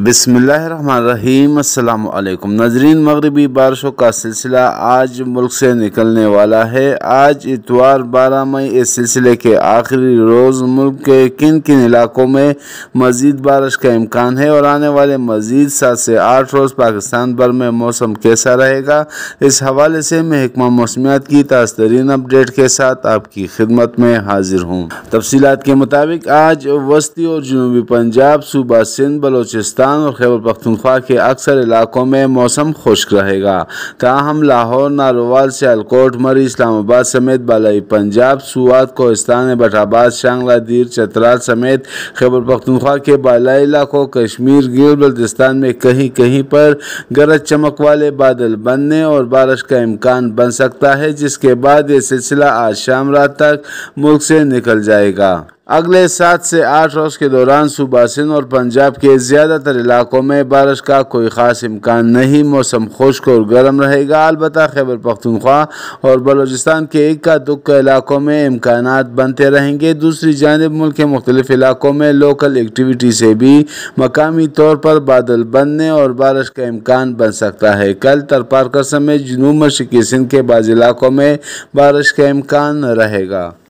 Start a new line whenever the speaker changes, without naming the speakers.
بسم اللہ الرحمن الرحیم۔ السلام علیکم ناظرین، مغربی بارشوں کا سلسلہ آج ملک سے نکلنے والا ہے۔ آج اتوار 12 مئی اس سلسلے کے آخری روز ملک کے کن کن علاقوں میں مزید بارش کا امکان ہے اور آنے والے مزید 7 سے 8 روز پاکستان بھر میں موسم کیسا رہے گا، اس حوالے سے محکمہ موسمیات کی تازہ ترین اپڈیٹ کے ساتھ آپ کی خدمت میں حاضر ہوں۔ تفصیلات کے مطابق آج وسطی اور جنوبی پنجاب، صوبہ سندھ، بلوچستان اور خیبر پختونخوا کے اکثر علاقوں میں موسم خشک رہے گا، تاہم لاہور، نارووال، سیالکوٹ، مری، اسلام آباد سمیت بالائی پنجاب، سوات، کوہستان، بٹ آباد، شانگلہ، دیر، چترال سمیت خیبر پختونخوا کے بالائی علاقوں، کشمیر، گیل بلتستان میں کہیں کہیں پر گرج چمک والے بادل بننے اور بارش کا امکان بن سکتا ہے، جس کے بعد یہ سلسلہ آج شام رات تک ملک سے نکل جائے گا۔ اگلے 7 سے 8 روز کے دوران صوبہ سندھ اور پنجاب کے زیادہ تر علاقوں میں بارش کا کوئی خاص امکان نہیں، موسم خشک اور گرم رہے گا۔ البتہ خیبر پختونخوا اور بلوچستان کے اکا دکا علاقوں میں امکانات بنتے رہیں گے۔ دوسری جانب ملک کے مختلف علاقوں میں لوکل ایکٹیویٹی سے بھی مقامی طور پر بادل بننے اور بارش کا امکان بن سکتا ہے۔ کل ترپارکر سمیت جنوب مشرقی سندھ کے بعض علاقوں میں بارش کا امکان رہے گا۔